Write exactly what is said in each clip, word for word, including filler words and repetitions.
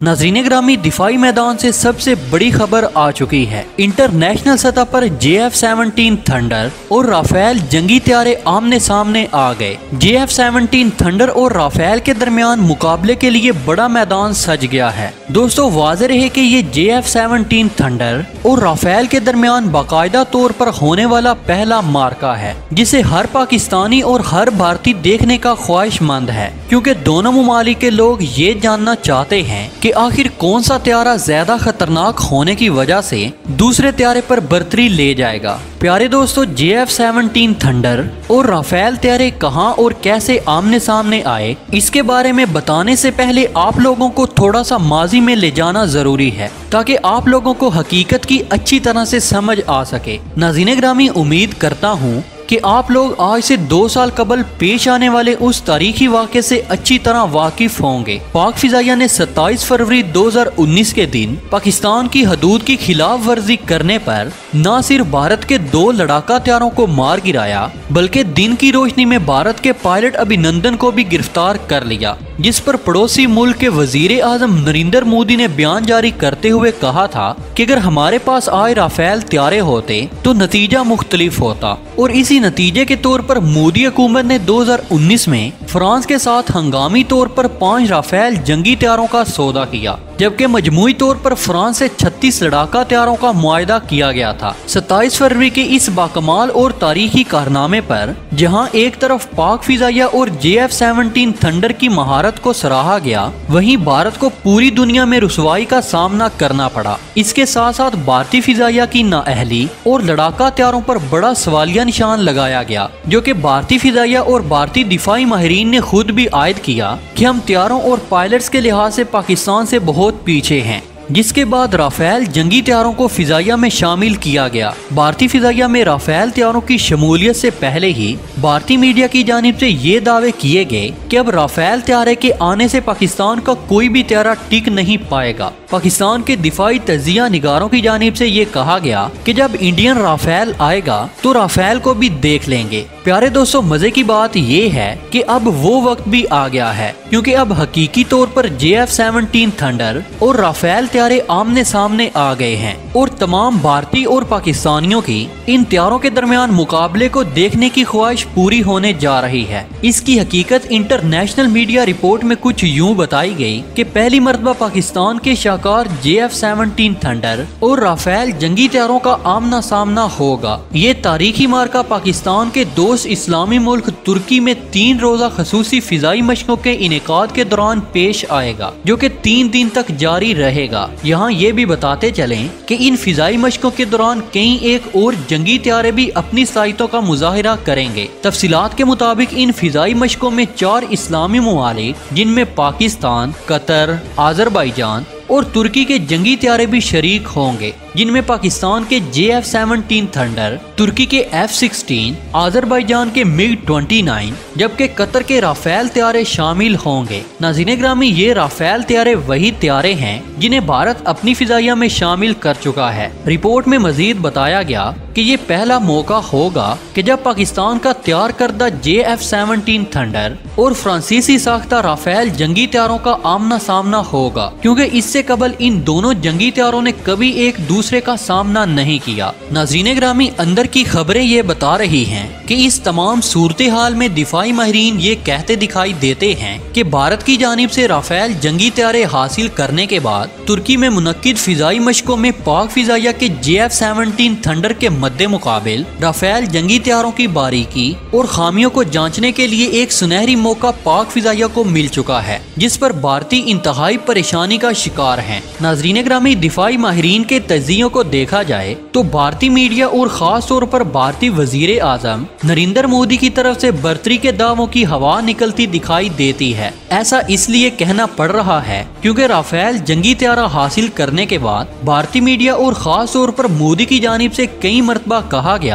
नाज़रीन ग्रामी, दिफाई मैदान से सबसे बड़ी खबर आ चुकी है। इंटरनेशनल सतह पर जे एफ सेवनटीन थंडर और राफेल जंगी तैयारे आमने सामने आ गए। जे एफ सेवनटीन थंडर और राफेल के दरमियान मुकाबले के लिए बड़ा मैदान सज गया है। दोस्तों, वाज़ेह रहे कि ये जे एफ सेवनटीन थंडर और राफेल के दरमियान बाकायदा तौर पर होने वाला पहला मार्का है, जिसे हर पाकिस्तानी और हर भारतीय देखने का ख्वाहिशमंद है, क्योंकि दोनों ममालिक के लोग ये जानना चाहते हैं कि आखिर कौन सा त्यारा ज्यादा खतरनाक होने की वजह से दूसरे त्यारे पर बर्तरी ले जाएगा। प्यारे दोस्तों, जे एफ सेवनटीन थंडर और राफेल त्यारे कहां और कैसे आमने सामने आए, इसके बारे में बताने से पहले आप लोगों को थोड़ा सा माजी में ले जाना जरूरी है, ताकि आप लोगों को हकीकत की अच्छी तरह से समझ आ सके। नाज़रीन ग्रामी, उम्मीद करता हूँ कि आप लोग आज से दो साल कबल पेश आने वाले उस तारीखी वाक़े से अच्छी तरह वाकिफ होंगे। पाक फिजाइया ने सत्ताईस फरवरी दो हज़ार उन्नीस के दिन पाकिस्तान की हदूद की खिलाफ वर्जी करने पर न सिर्फ भारत के दो लड़ाका त्यारों को मार गिराया, बल्कि दिन की रोशनी में भारत के पायलट अभिनंदन को भी गिरफ्तार कर लिया, जिस पर पड़ोसी मुल्क के वजीर आजम नरेंद्र मोदी ने बयान जारी करते हुए कहा था कि अगर हमारे पास आए राफेल त्यारे होते तो नतीजा मुख्तलिफ होता। और इसी नतीजे के तौर पर मोदी हुकूमत ने दो हज़ार उन्नीस में फ्रांस के साथ हंगामी तौर पर पांच राफेल जंगी त्यारों का सौदा किया, जबकि मजमूई तौर पर फ्रांस से छत्तीस लड़ाका त्यारों का मुआहदा किया गया था। सत्ताईस फरवरी के इस बाकमाल और तारीखी कारनामे पर जहां एक तरफ पाक फिजाइया और जे एफ सेवनटीन थंडर की महारत को सराहा गया, वहीं भारत को पूरी दुनिया में रुसवाई का सामना करना पड़ा। इसके साथ साथ भारतीय फिजाइया की नाअहली और लड़ाका त्यारों पर बड़ा सवालिया निशान लगाया गया, जो कि भारतीय फिजाइया और भारतीय दिफाई माहिरीन ने खुद भी आयद किया कि हम त्यारों और पायलट्स के लिहाज से पाकिस्तान से बहुत पीछे हैं। जिसके बाद राफेल जंगी त्यारों को फिजाइया में शामिल किया गया। भारतीय फिजाइया में राफेल त्यारों की शमूलियत से पहले ही भारतीय मीडिया की जानिब से ये दावे किए गए कि अब राफेल त्यारे के आने से पाकिस्तान का कोई भी त्यारा टिक नहीं पाएगा। पाकिस्तान के दिफाई तजिया निगारों की जानिब से ये कहा गया कि जब इंडियन राफेल आएगा तो राफेल को भी देख लेंगे। प्यारे दोस्तों, मजे की बात ये है कि अब वो वक्त भी आ गया है, क्योंकि अब हकीकी तौर पर जे एफ सेवनटीन थंडर और राफेल त्यारे आमने सामने आ गए हैं और तमाम भारतीय और पाकिस्तानियों की इन त्यारों के दरमियान मुकाबले को देखने की ख्वाहिश पूरी होने जा रही है। इसकी हकीकत इंटरनेशनल मीडिया रिपोर्ट में कुछ यूं बताई गई कि पहली मर्तबा पाकिस्तान के शाहकार जे एफ सेवनटीन थंडर और राफेल जंगी त्यारों का आमना सामना होगा। ये तारीखी मार्का पाकिस्तान के दोस्त इस्लामी मुल्क तुर्की में तीन रोजा खसूसी फिजाई मशकों के इनेकाद के दौरान पेश आएगा, जो कि तीन दिन तक जारी रहेगा। यहाँ ये भी बताते चलें कि इन फिजाई मशकों के दौरान कई एक और जंगी त्यारे भी अपनी सलाहियतों का मुजाहिरा करेंगे। तफसीलात के मुताबिक इन फिजाई मशकों में चार इस्लामी ममालिक, जिनमें पाकिस्तान, कतर, आज़रबाईजान और तुर्की के जंगी त्यारे भी शरीक होंगे, जिनमें पाकिस्तान के जे एफ सेवनटीन थंडर, तुर्की के एफ सिक्सटीन, आज़रबाईजान के मिग ट्वेंटी नाइन, जबकि कतर के राफेल त्यारे शामिल होंगे। नाज़रीन ग्रामी, ये राफेल त्यारे वही त्यारे हैं जिन्हें भारत अपनी फिजाइया में शामिल कर चुका है। रिपोर्ट में मजीद बताया गया कि ये पहला मौका होगा कि जब पाकिस्तान का तैयार करदा जे एफ सेवनटीन थंडर और फ्रांसीसी साख्ता राफेल जंगी त्यारों का आमना सामना होगा, क्योंकि इससे कबल इन दोनों जंगी त्यारों ने कभी एक दूसरे का सामना नहीं किया। नाज़रीन ग्रामी, अंदर की खबरें ये बता रही हैं कि इस तमाम सूरत हाल में दिफाई माहिरीन ये कहते दिखाई देते हैं कि भारत की जानिब से राफेल जंगी त्यारे हासिल करने के बाद तुर्की में मुनक्किद फिजाई मशकों में पाक फिजाइया के जे एफ सेवनटीन थंडर के मद्दे मुकाबिल राफेल जंगी त्यारों की बारीकी और खामियों को जांचने के लिए एक सुनहरी मौका पाक फिजाइया को मिल चुका है, जिस पर भारतीय इंतहाई परेशानी का शिकार हैं। नाज़रीन ग्रामी, दिफाई माहिरीन के तजियों को देखा जाए तो भारतीय मीडिया और खास तौर पर भारतीय वजीर आजम नरेंद्र मोदी की तरफ से बर्तरी के दावों की हवा निकलती दिखाई देती है। ऐसा इसलिए कहना पड़ रहा है क्योंकि राफेल जंगी त्यारा हासिल करने के बाद भारतीय मीडिया और खास तौर पर मोदी की जानिब से कई मरतबा कहा गया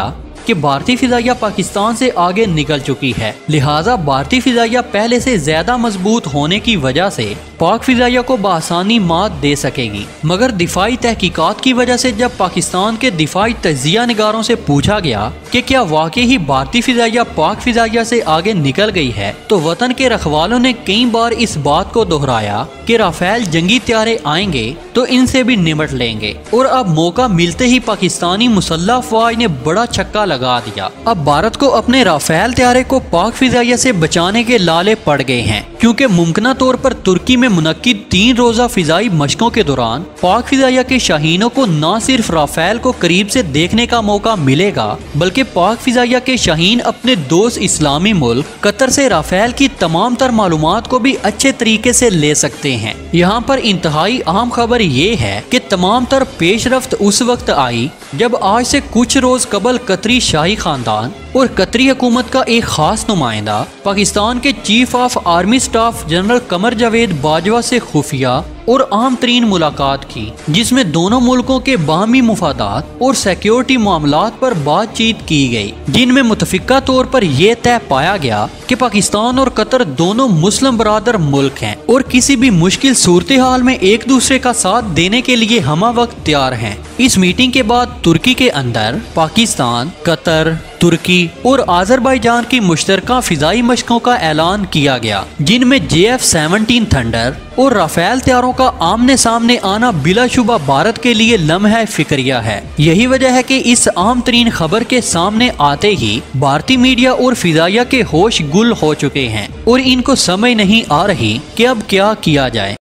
कि भारतीय फिजाइया पाकिस्तान से आगे निकल चुकी है, लिहाजा भारतीय फिजाइया पहले से ज्यादा मजबूत होने की वजह से पाक फिजाइया को बआसानी मात दे सकेगी। मगर दिफाई तहकीकात की वजह से जब पाकिस्तान के दिफाई तजिया निगारों से पूछा गया कि क्या वाकई ही भारतीय फिजाइया पाक फिजाइया से आगे निकल गई है, तो वतन के रखवालों ने कई बार इस बात को दोहराया कि राफेल जंगी त्यारे आएंगे तो इनसे भी निपट लेंगे। और अब मौका मिलते ही पाकिस्तानी मुसल्लह अफवाज ने बड़ा छक्का लगा दिया। अब भारत को अपने राफेल त्यारे को पाक फिजाइया से बचाने के लाले पड़ गए हैं, क्योंकि मुमकिन तौर पर तुर्की में मुनक्किद तीन रोजा फिजाई मशकों के दौरान पाक फिजाइया के शाहीनों को न सिर्फ राफेल को करीब से देखने का मौका मिलेगा, बल्कि पाक फिजाइया के शाहीन अपने दोस्त इस्लामी मुल्क कतर से राफेल की तमाम तर मालूमात को भी अच्छे तरीके से ले सकते हैं। यहाँ पर इंतहाई अहम खबर ये है कि तमाम तर पेशरफ्त उस वक्त आई जब आज से कुछ रोज कबल कतरी शाही खानदान और कतरी हुकूमत का एक खास नुमाइंदा पाकिस्तान के chief of army staff general Qamar Javed Bajwa से खुफिया और आम तरीन मुलाकात की, जिसमें दोनों मुल्कों के बाहमी मुफादात और सिक्योरिटी मामलात पर बातचीत की गई, जिनमें मुतफिका तौर पर यह तय पाया गया कि पाकिस्तान और कतर दोनों मुस्लिम बरादर मुल्क हैं और किसी भी मुश्किल सूरत हाल में एक दूसरे का साथ देने के लिए हमा वक्त तैयार हैं। इस मीटिंग के बाद तुर्की के अंदर पाकिस्तान, कतर, तुर्की और आज़रबाईजान की मुश्तरका फिजाई मशकों का ऐलान किया गया, जिनमें जे एफ सेवनटीन थंडर और राफेल त्यारों का आमने सामने आना बिलाशुबा भारत के लिए लम्हा फिक्रिया है। यही वजह है कि इस आम तरीन खबर के सामने आते ही भारतीय मीडिया और फिजाइया के होश गुल हो चुके हैं और इनको समझ नहीं आ रही कि अब क्या किया जाए।